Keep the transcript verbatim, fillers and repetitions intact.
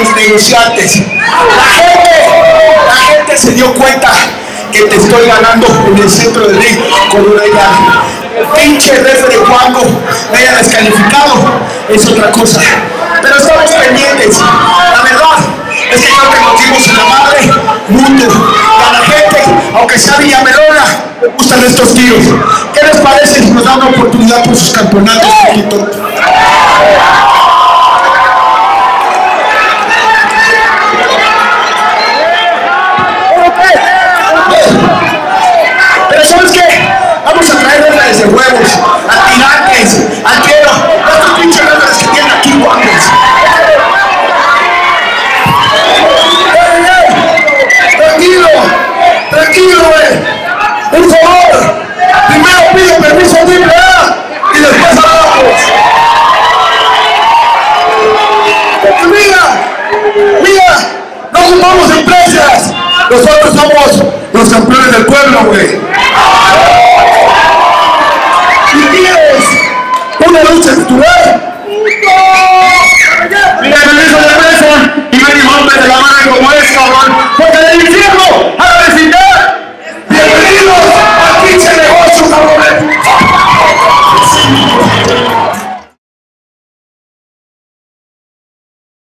los negociantes. La gente, la gente se dio cuenta que te estoy ganando en el centro del ring con una llave. El pinche referee cuando me haya descalificado es otra cosa. Pero estamos pendientes. La verdad es que no te conocimos en la madre mundo. Y a la gente, aunque sea Villamelona, me gustan estos tiros. ¿Qué les parece si nos dan una oportunidad por sus campeonatos? Pero ¿sabes qué? Vamos a traer referees de huevos, a tirantes, al quiero, estos pinches referees que tienen aquí guantes. Tranquilo, tranquilo, güey. Por favor, primero pide permiso a Triple A y después hablamos. Porque mira, mira, no ocupamos empresas. Nosotros somos los campeones del pueblo, güey. Si tienes una lucha titular,